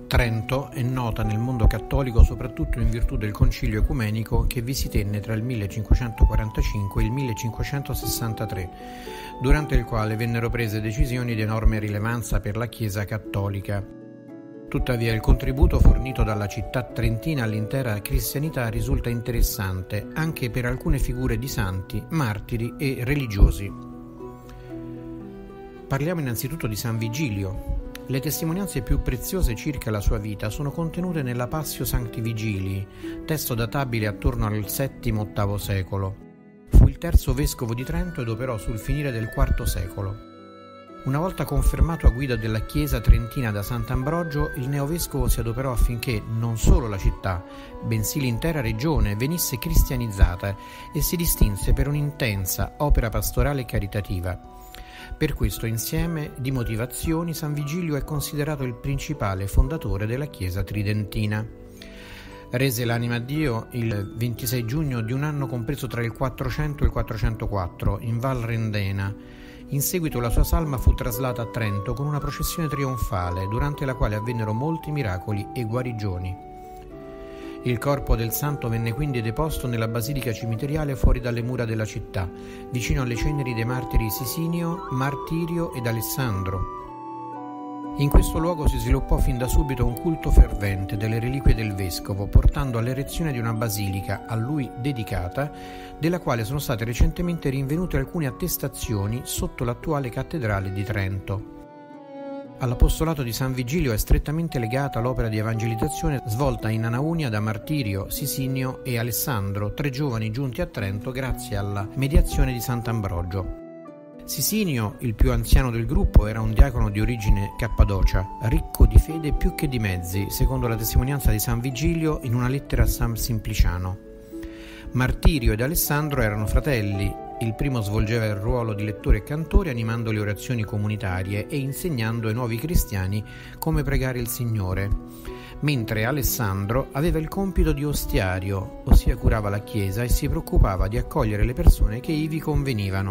Trento è nota nel mondo cattolico soprattutto in virtù del concilio ecumenico che vi si tenne tra il 1545 e il 1563, durante il quale vennero prese decisioni di enorme rilevanza per la Chiesa cattolica. Tuttavia il contributo fornito dalla città trentina all'intera cristianità risulta interessante anche per alcune figure di santi, martiri e religiosi. Parliamo innanzitutto di San Vigilio. Le testimonianze più preziose circa la sua vita sono contenute nella Passio Sancti Vigilii, testo databile attorno al VII-VIII secolo. Fu il terzo vescovo di Trento ed operò sul finire del IV secolo. Una volta confermato a guida della Chiesa trentina da Sant'Ambrogio, il neovescovo si adoperò affinché non solo la città, bensì l'intera regione venisse cristianizzata e si distinse per un'intensa opera pastorale e caritativa. Per questo insieme di motivazioni San Vigilio è considerato il principale fondatore della Chiesa tridentina. Rese l'anima a Dio il 26 giugno di un anno compreso tra il 400 e il 404 in Val Rendena. In seguito la sua salma fu traslata a Trento con una processione trionfale, durante la quale avvennero molti miracoli e guarigioni. Il corpo del santo venne quindi deposto nella basilica cimiteriale fuori dalle mura della città, vicino alle ceneri dei martiri Sisinio, Martirio ed Alessandro. In questo luogo si sviluppò fin da subito un culto fervente delle reliquie del vescovo, portando all'erezione di una basilica a lui dedicata, della quale sono state recentemente rinvenute alcune attestazioni sotto l'attuale cattedrale di Trento. All'apostolato di San Vigilio è strettamente legata l'opera di evangelizzazione svolta in Anaunia da Martirio, Sisinio e Alessandro, 3 giovani giunti a Trento grazie alla mediazione di Sant'Ambrogio. Sisinio, il più anziano del gruppo, era un diacono di origine cappadocia, ricco di fede più che di mezzi, secondo la testimonianza di San Vigilio in una lettera a San Simpliciano. Martirio ed Alessandro erano fratelli. Il primo svolgeva il ruolo di lettore e cantore animando le orazioni comunitarie e insegnando ai nuovi cristiani come pregare il Signore, mentre Alessandro aveva il compito di ostiario, ossia curava la chiesa e si preoccupava di accogliere le persone che ivi convenivano.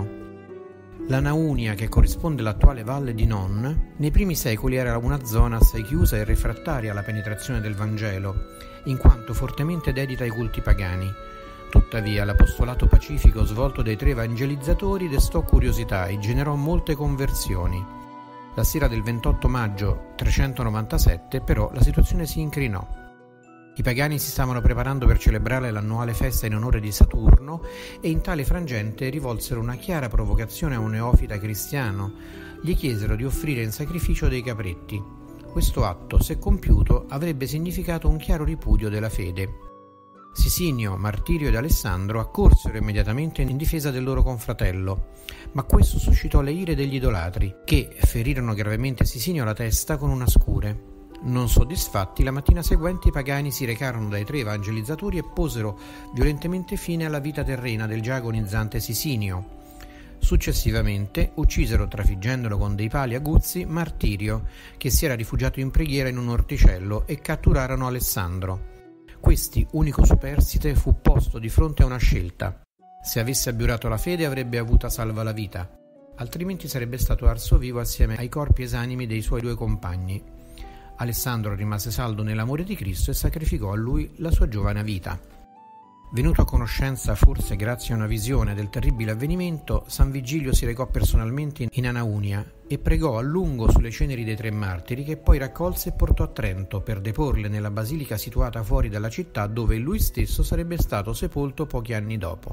La Naunia, che corrisponde all'attuale valle di Non, nei primi secoli era una zona assai chiusa e refrattaria alla penetrazione del Vangelo, in quanto fortemente dedita ai culti pagani. Tuttavia, l'apostolato pacifico svolto dai 3 evangelizzatori destò curiosità e generò molte conversioni. La sera del 28 maggio 397, però, la situazione si incrinò. I pagani si stavano preparando per celebrare l'annuale festa in onore di Saturno e in tale frangente rivolsero una chiara provocazione a un neofita cristiano. Gli chiesero di offrire in sacrificio dei capretti. Questo atto, se compiuto, avrebbe significato un chiaro ripudio della fede. Sisinio, Martirio ed Alessandro accorsero immediatamente in difesa del loro confratello, ma questo suscitò le ire degli idolatri, che ferirono gravemente Sisinio alla testa con una scure. Non soddisfatti, la mattina seguente i pagani si recarono dai 3 evangelizzatori e posero violentemente fine alla vita terrena del già agonizzante Sisinio. Successivamente uccisero, trafiggendolo con dei pali aguzzi, Martirio, che si era rifugiato in preghiera in un orticello, e catturarono Alessandro. Questi, unico superstite, fu posto di fronte a una scelta. Se avesse abiurato la fede avrebbe avuta salva la vita, altrimenti sarebbe stato arso vivo assieme ai corpi esanimi dei suoi 2 compagni. Alessandro rimase saldo nell'amore di Cristo e sacrificò a lui la sua giovane vita. Venuto a conoscenza, forse grazie a una visione, del terribile avvenimento, San Vigilio si recò personalmente in Anaunia e pregò a lungo sulle ceneri dei 3 martiri, che poi raccolse e portò a Trento per deporle nella basilica situata fuori dalla città, dove lui stesso sarebbe stato sepolto pochi anni dopo.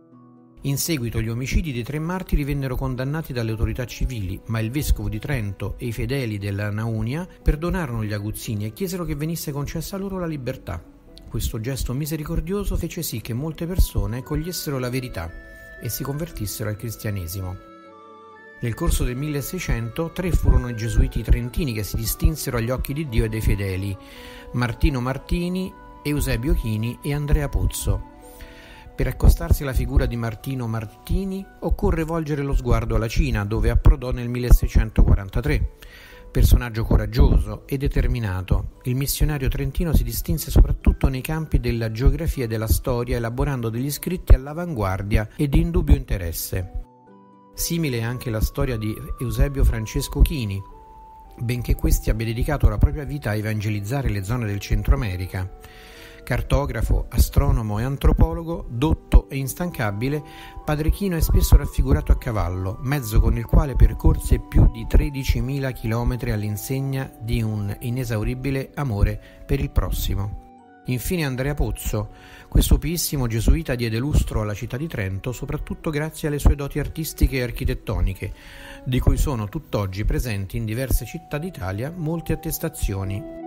In seguito gli omicidi dei 3 martiri vennero condannati dalle autorità civili, ma il vescovo di Trento e i fedeli della Naunia perdonarono gli aguzzini e chiesero che venisse concessa loro la libertà. Questo gesto misericordioso fece sì che molte persone cogliessero la verità e si convertissero al cristianesimo. Nel corso del 1600 3 furono i gesuiti trentini che si distinsero agli occhi di Dio e dei fedeli: Martino Martini, Eusebio Chini e Andrea Pozzo. Per accostarsi alla figura di Martino Martini occorre volgere lo sguardo alla Cina, dove approdò nel 1643. Personaggio coraggioso e determinato, il missionario trentino si distinse soprattutto nei campi della geografia e della storia, elaborando degli scritti all'avanguardia e di indubbio interesse. Simile è anche la storia di Eusebio Francesco Chini, benché questi abbia dedicato la propria vita a evangelizzare le zone del Centro America. Cartografo, astronomo e antropologo, dotto e instancabile, Padre Chino è spesso raffigurato a cavallo, mezzo con il quale percorse più di 13.000 chilometri all'insegna di un inesauribile amore per il prossimo. Infine Andrea Pozzo, questo piissimo gesuita diede lustro alla città di Trento soprattutto grazie alle sue doti artistiche e architettoniche, di cui sono tutt'oggi presenti in diverse città d'Italia molte attestazioni.